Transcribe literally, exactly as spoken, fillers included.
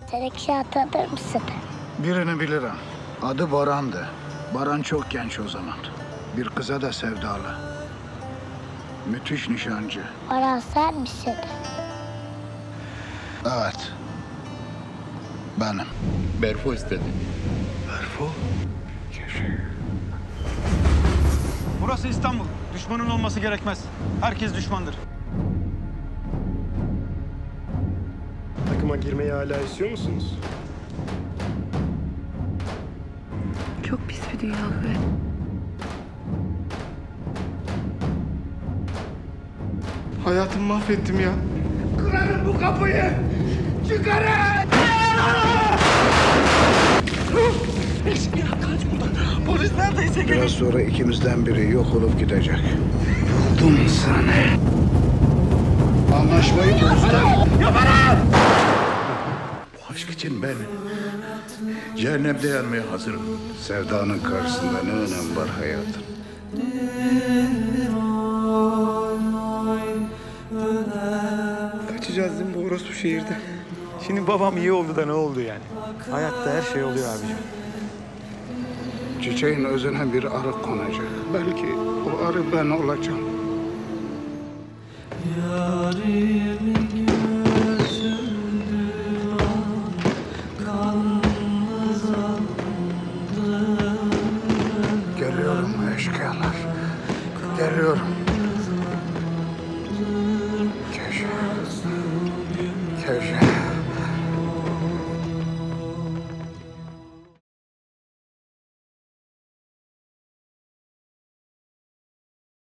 Menekşe tanır mısın? Birini bilirim. Adı Baran'dı. Baran çok genç o zaman. Bir kıza da sevdalı. Müthiş nişancı. Baran sen misin? Evet. Benim. Berfo istedi. Berfo? Burası İstanbul. Düşmanın olması gerekmez. Herkes düşmandır. Takıma girmeyi hala istiyor musunuz? Çok pis bir dünya be. Hayatımı mahvettim ya. Kırarım bu kapıyı! Çıkarın! Ya kaç buradan. Polis neredeyse gelir. Biraz sonra ikimizden biri yok olup gidecek. Buldum seni. Anlaşmayı bozdum. Yaparım! Bu aşk için ben cehennemde yanmaya hazırım. Sevdanın karşısında ne önemi var hayatın? Kaçacağız değil mi bu orospu şehirde? Şimdi babam iyi oldu da ne oldu yani? Hayatta her şey oluyor abiciğim. Çiçeğin özüne bir arı konacak. Belki o arı ben olacağım.